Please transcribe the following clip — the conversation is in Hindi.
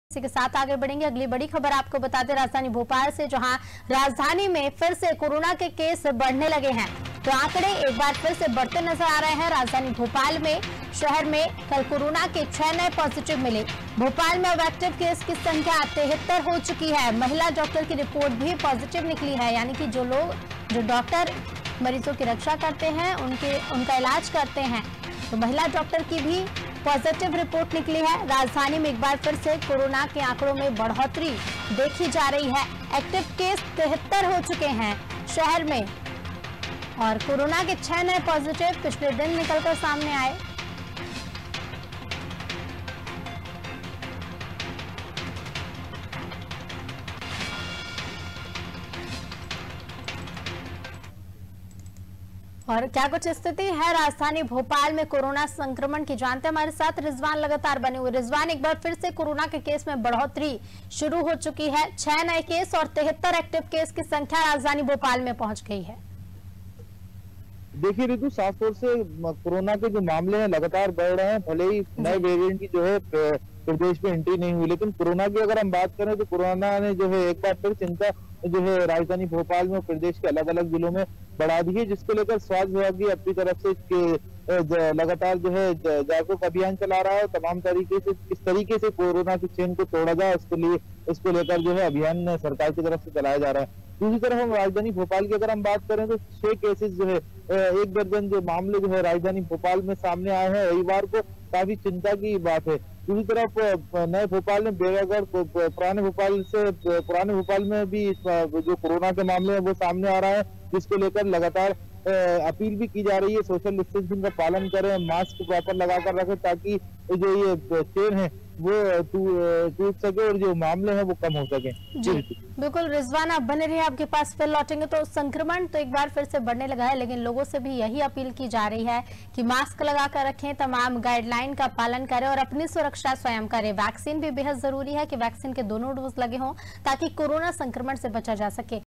इसी के साथ आगे बढ़ेंगे। अगली बड़ी खबर आपको बताते राजधानी भोपाल से, जहां राजधानी में फिर से कोरोना के केस बढ़ने लगे हैं। तो आंकड़े एक बार फिर से बढ़ते नजर आ रहे हैं। राजधानी भोपाल में शहर में कल कोरोना के 6 नए पॉजिटिव मिले। भोपाल में अब एक्टिव केस की संख्या 73 हो चुकी है। महिला डॉक्टर की रिपोर्ट भी पॉजिटिव निकली है, यानी कि जो डॉक्टर मरीजों की रक्षा करते हैं, उनका इलाज करते हैं, तो महिला डॉक्टर की भी पॉजिटिव रिपोर्ट निकली है। राजधानी में एक बार फिर से कोरोना के आंकड़ों में बढ़ोतरी देखी जा रही है। एक्टिव केस 73 हो चुके हैं शहर में और कोरोना के 6 नए पॉजिटिव पिछले दिन निकलकर सामने आए। और क्या कुछ स्थिति है राजधानी भोपाल में कोरोना संक्रमण की, जानते हैं हमारे साथ रिजवान लगातार बने हुए। रिजवान, एक बार फिर से कोरोना के केस में बढ़ोतरी शुरू हो चुकी है। 6 नए केस और 73 एक्टिव केस की संख्या राजधानी भोपाल में पहुंच गई है। देखिए ऋतु, साफ तौर से कोरोना के जो मामले हैं लगातार बढ़ रहे हैं। भले ही नए वेरिएंट की जो है प्रदेश में एंट्री नहीं हुई, लेकिन कोरोना की अगर हम बात करें तो कोरोना ने जो है एक बार फिर चिंता जो है राजधानी भोपाल में और प्रदेश के अलग अलग जिलों में बढ़ा दी है, जिसको लेकर स्वास्थ्य विभाग भी अपनी तरफ से लगातार जो है जागरूक अभियान चला रहा है। तमाम तरीके से किस तरीके से कोरोना की चेन को तोड़ा जाए इसको लेकर जो है अभियान सरकार की तरफ से चलाया जा रहा है। दूसरी तरफ हम राजधानी भोपाल की अगर हम बात करें तो 6 केसेस जो है, 1 दर्जन जो मामले जो है राजधानी भोपाल में सामने आए हैं रविवार को, काफी चिंता की बात है। दूसरी तरफ नए भोपाल में बेड़ागढ़, पुराने भोपाल में भी जो कोरोना के मामले हैं वो सामने आ रहा है, जिसको लेकर लगातार अपील भी की जा रही है सोशल डिस्टेंसिंग का पालन करें, मास्क प्रॉपर लगाकर रखें, ताकि जो ये चेन है वो टूट सके और जो मामले हैं वो कम हो सके। जी बिल्कुल रिजवान, आप बने रहिए, आपके पास फिर लौटेंगे। तो संक्रमण तो एक बार फिर से बढ़ने लगा है, लेकिन लोगों से भी यही अपील की जा रही है कि मास्क लगाकर रखें, तमाम गाइडलाइन का पालन करें और अपनी सुरक्षा स्वयं करें। वैक्सीन भी बेहद जरूरी है कि वैक्सीन के दोनों डोज लगे हों ताकि कोरोना संक्रमण से बचा जा सके।